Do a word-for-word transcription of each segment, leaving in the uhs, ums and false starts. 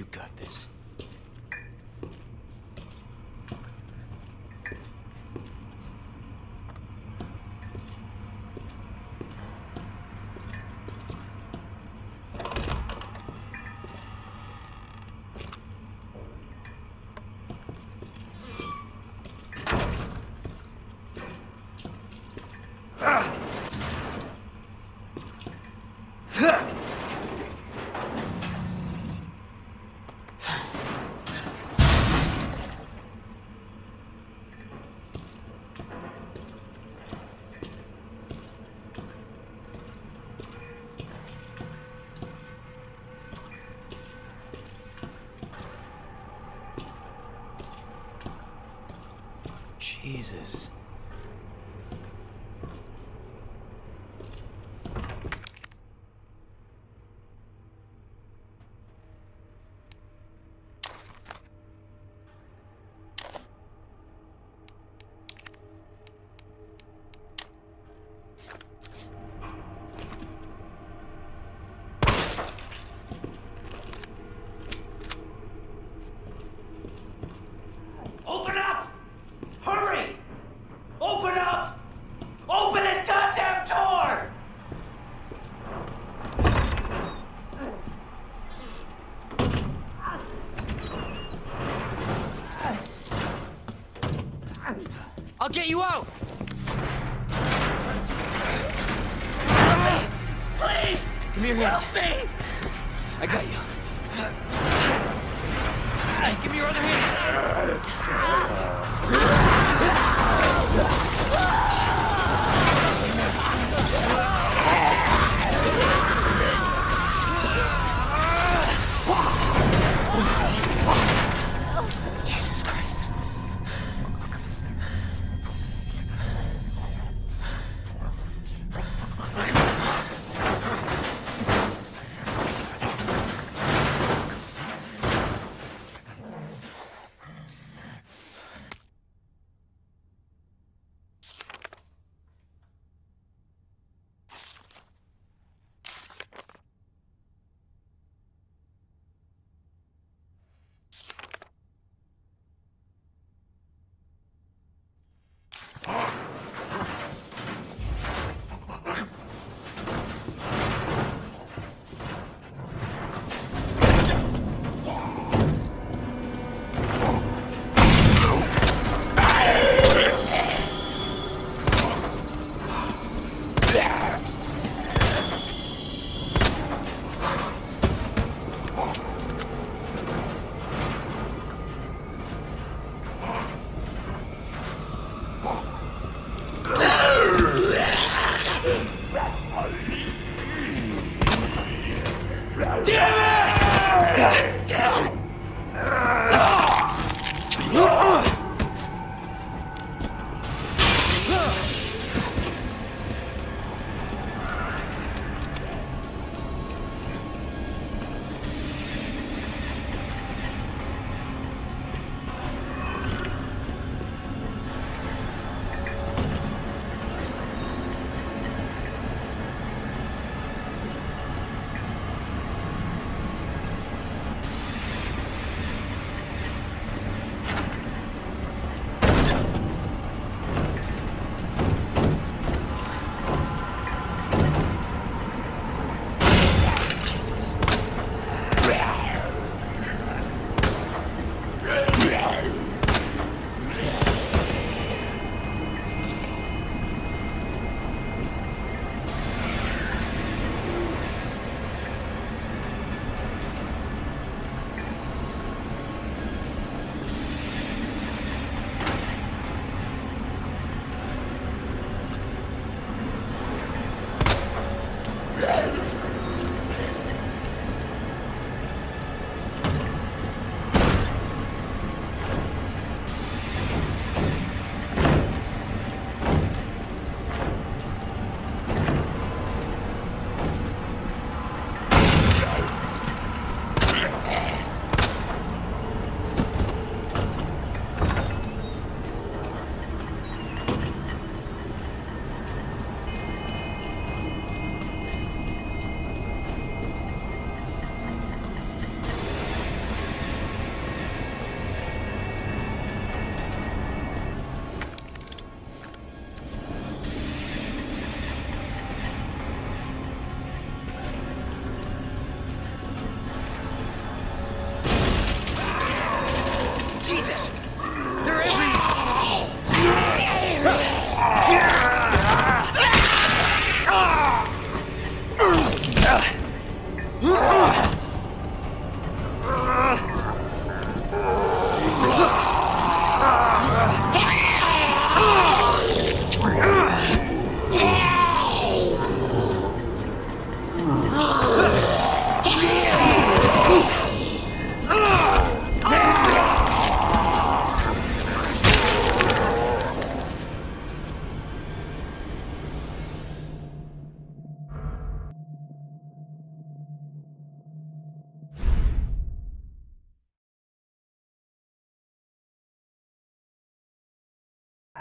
You got this. Jesus. Open up! Hurry! Open up! Open this goddamn door! I'll get you out! Help me! Please! Give me your hand. Help me! I got you. Give me your other hand. Jesus Christ.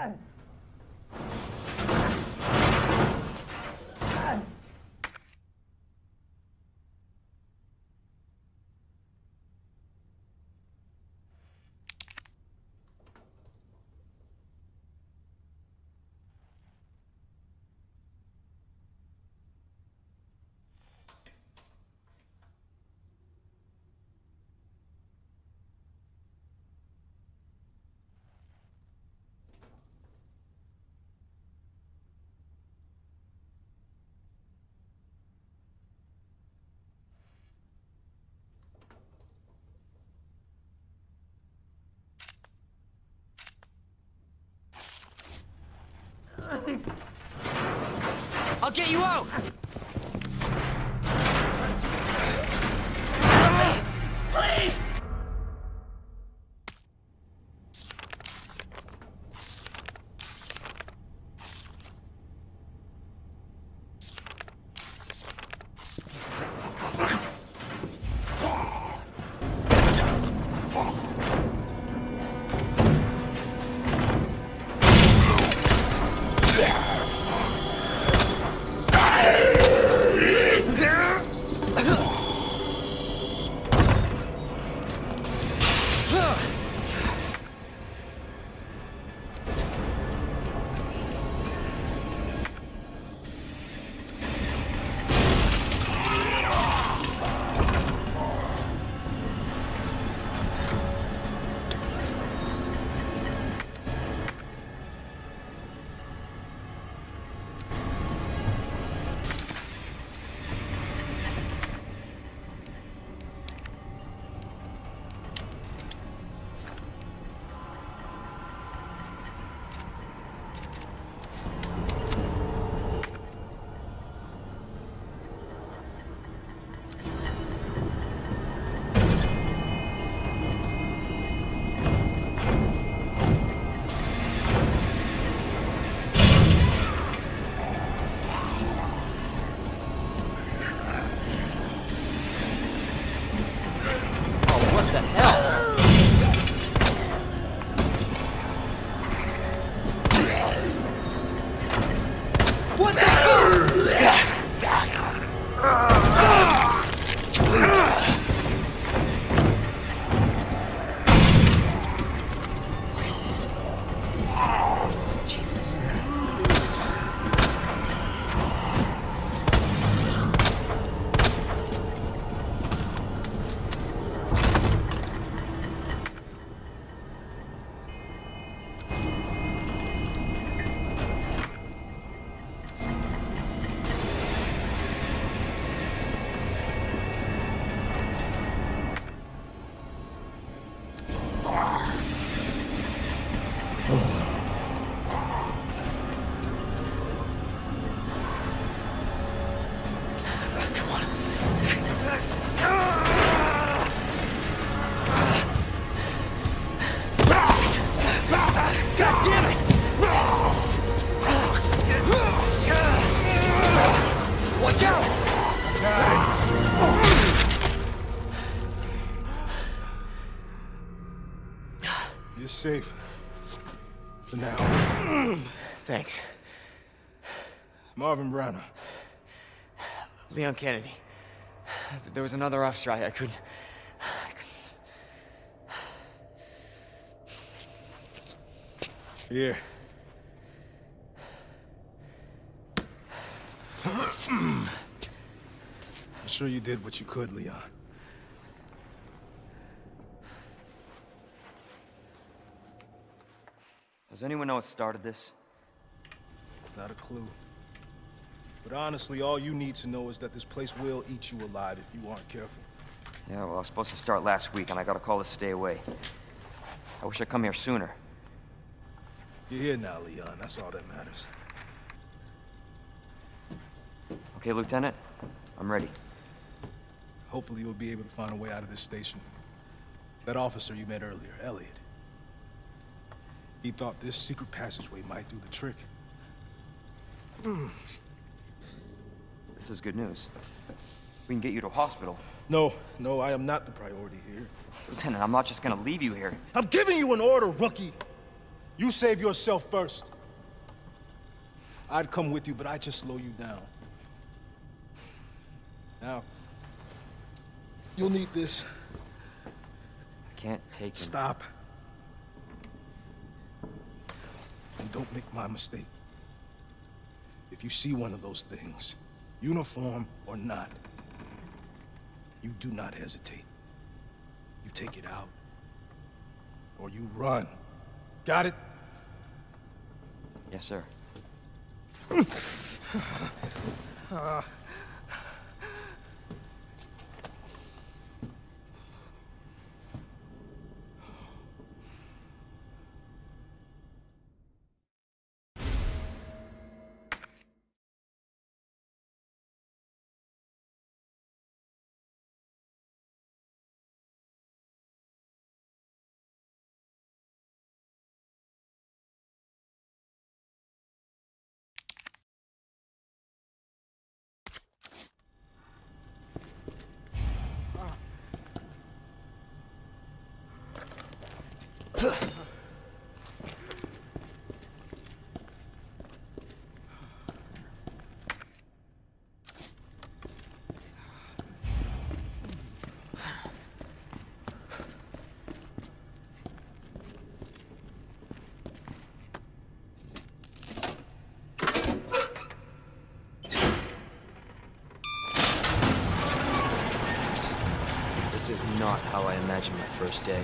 I'll get you out! Please! You're safe. For now. Thanks. Marvin Branagh. Leon Kennedy. There was another off strike. I couldn't... I couldn't... Here. I'm sure you did what you could, Leon. Does anyone know what started this? Not a clue. But honestly, all you need to know is that this place will eat you alive if you aren't careful. Yeah, well, I was supposed to start last week, and I got a call to stay away. I wish I'd come here sooner. You're here now, Leon. That's all that matters. Okay, Lieutenant. I'm ready. Hopefully you'll be able to find a way out of this station. That officer you met earlier, Elliot. He thought this secret passageway might do the trick. Mm. This is good news. We can get you to a hospital. No, no, I am not the priority here. Lieutenant, I'm not just gonna leave you here. I'm giving you an order, rookie! You save yourself first. I'd come with you, but I'd just slow you down. Now, you'll need this. I can't take him. Stop. And don't make my mistake. If you see one of those things, uniform or not, you do not hesitate. You take it out, or you run. Got it? Yes, sir. uh. This is not how I imagined my first day.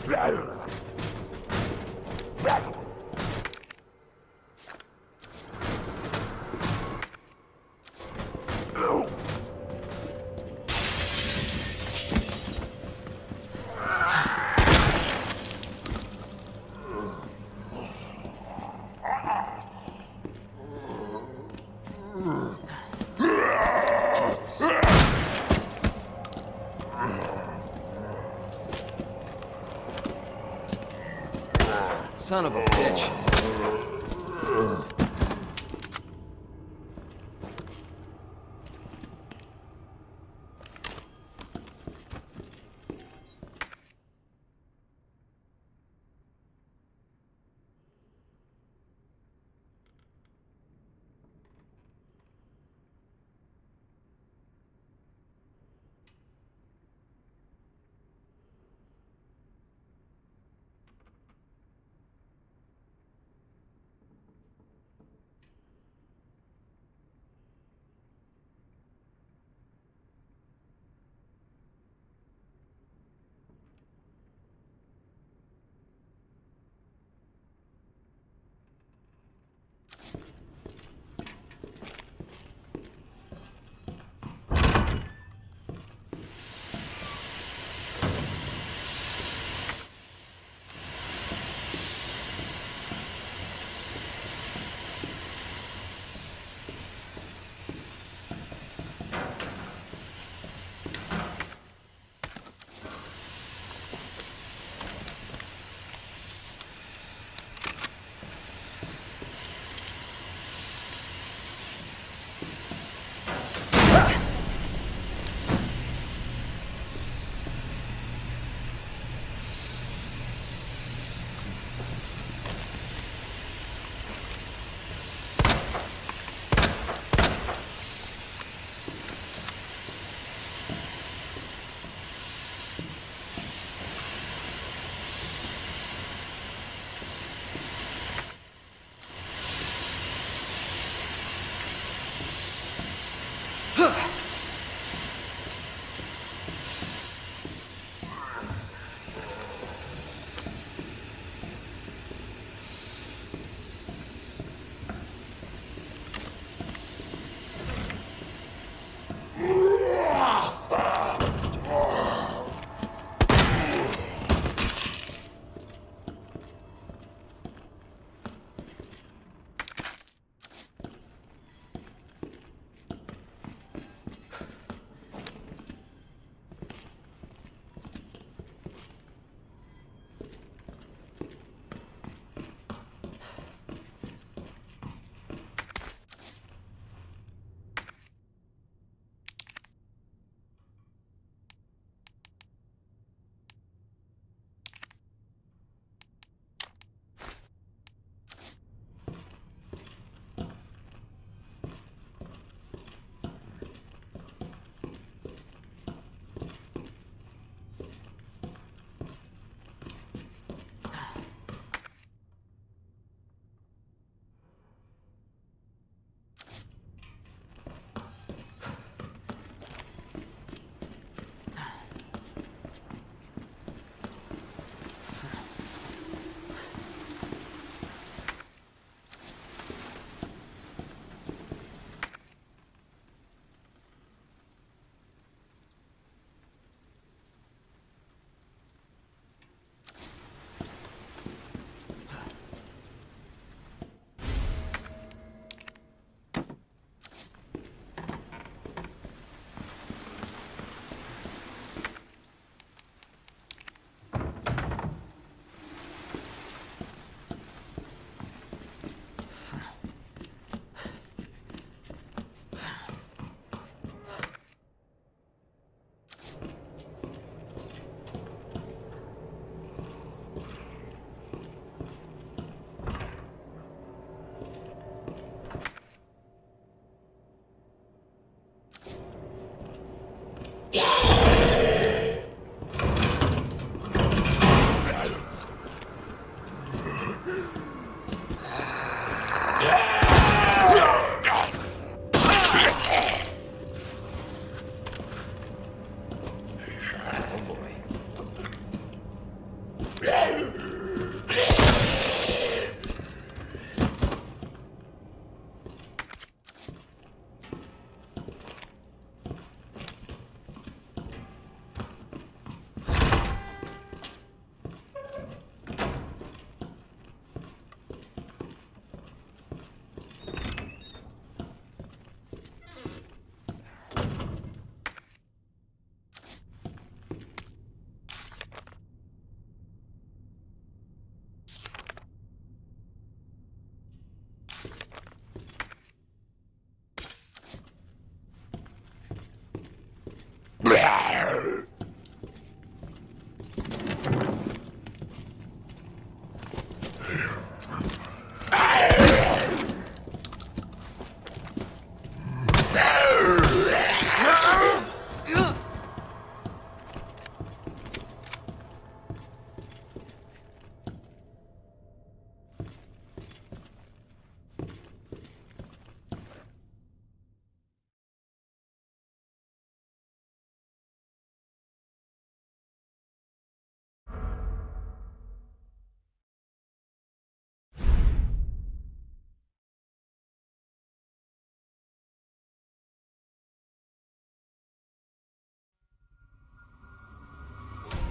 Son of a bitch.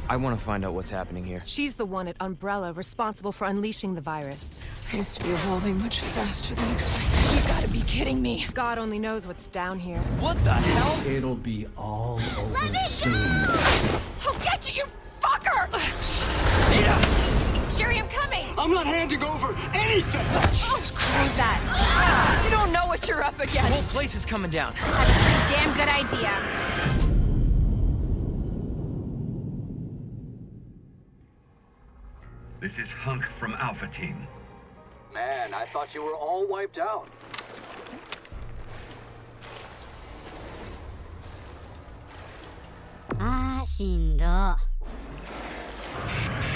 I want to find out what's happening here. She's the one at Umbrella responsible for unleashing the virus. Seems to be evolving much faster than expected. You gotta be kidding me. God only knows what's down here. What the hell? It'll be all over soon. I'll get you, you fucker! Ada! Sherry, I'm coming! I'm not handing over anything! Oh, close that. You don't know what you're up The whole against. place is coming down. That's a pretty damn good idea. This is Hunk from Alpha Team. Man, I thought you were all wiped out. Ah, しんど。